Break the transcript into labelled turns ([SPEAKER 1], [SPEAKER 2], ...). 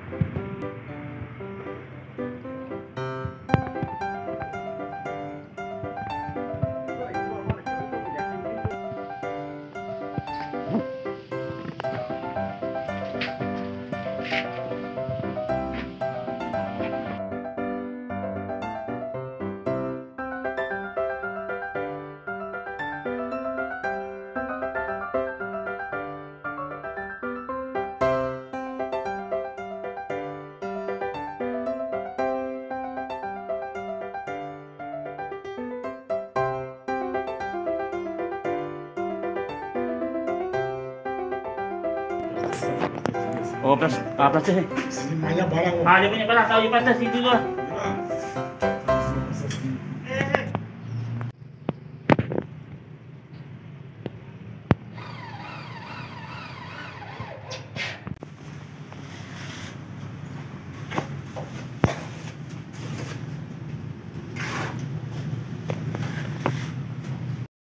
[SPEAKER 1] Oh, plastik.
[SPEAKER 2] Sini banyak barang.
[SPEAKER 1] Dia punya barang tahu di plastik situ dulu.